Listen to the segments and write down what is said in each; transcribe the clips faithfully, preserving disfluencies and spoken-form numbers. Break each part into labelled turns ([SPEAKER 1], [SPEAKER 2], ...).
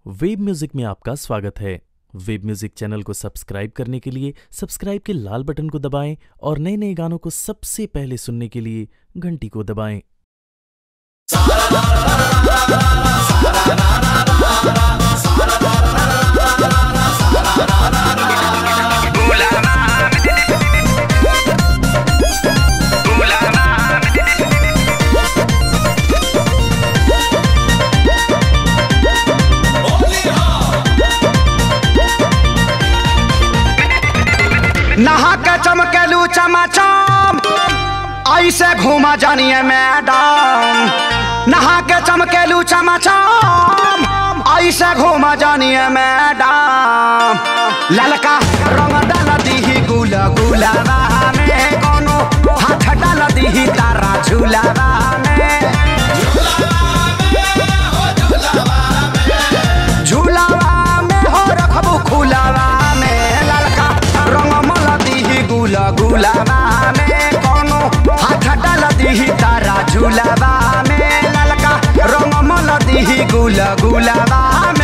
[SPEAKER 1] Web music में आपका स्वागत है। वेब म्यूजिक चैनल को सब्सक्राइब करने के लिए सब्सक्राइब के लाल बटन को दबाएं और नए नए गानों को सबसे पहले सुनने के लिए घंटी को दबाएं।
[SPEAKER 2] नहा के चमकेलू चमाचम ऐसे घूमा जानिए मैडम। नहा के चमकेलू चमाचम ऐसे घूमा जानिए मैडम। ललका रंग डाल दीही गुला गुलाबा में, कोनो हाथ डाल दीही तारा झूलाबा में। झूलाबा में हो रखबू खुलाबा में, ललका रंग गुला गुलाबा में, कोनो हाथ डाल दीही तारा झूलाबा में। ललका रंग मल दीही गुला गुलाबा में।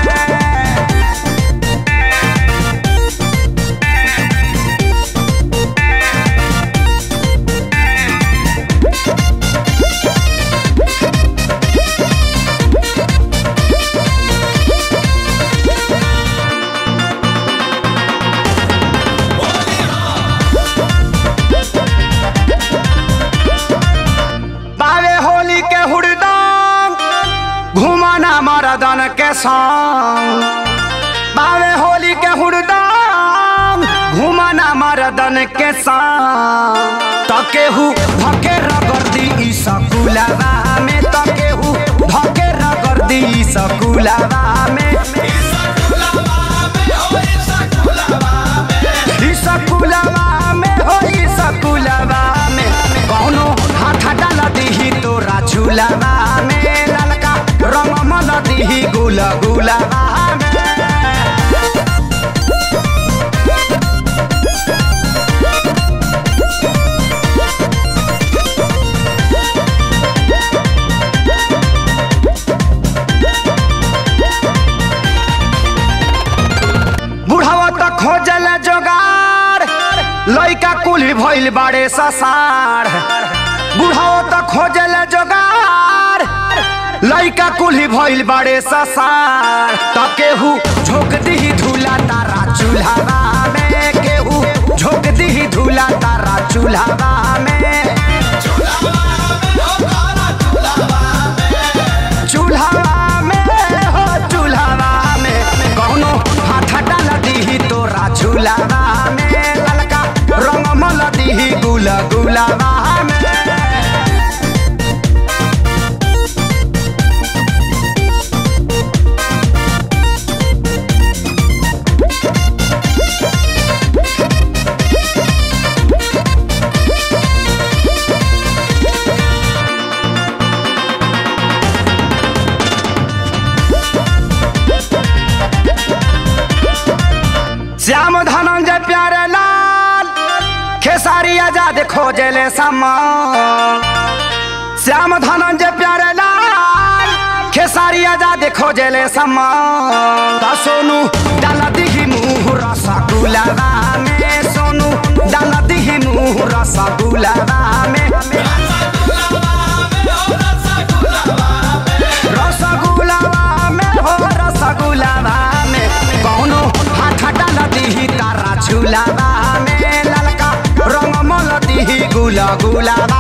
[SPEAKER 2] घुमाना मर्दन के संग बावे होली के हुड़दंग, घुमाना मर्दन के संग। तकेहू धके रगर्दी ई सकुलाबा में, तकेहू धके रगर्दी ई सकुलाबा में। ई सकुलाबा में हो ई सकुलाबा में, कौनो हाथ डाल दीही तोरा झूलाबा में। रंग मल दीही गुला गुलाबा में। बुढ़ावा तो खोजल जोगार, लइका कुली भइल बाड़े ससार। बुढ़ावा तो खोजल जोगार, लइका कुल्ही भइल बाड़े ससार। त केहू झोंक दीही धूला तारा चूल्हावा में, केहू झोंक दीही धूला तारा चूल्हावा में। चूल्हावा में हो चूल्हावा में, कौनो हाथ डाल दीही तोरा झूलावा में। ललका रंग मल दीही गुला गुलाबा में। श्याम धनंजय प्यारे लाल खेसारी आजाद खोजले समान। श्याम धनंजय प्यारे लाल खेसारी आजाद खोजले समान। त सोनू डाल दीही मुँह रसगुलाबा में, सोनू डाल दीही मुँह रसगुलाबा में। रसगुलाबा में हो रसगुलाबा में, कौनो हाथ डाल दीही तारा झूलाबा में। ललका रंग मल दीही गुला गुलाबा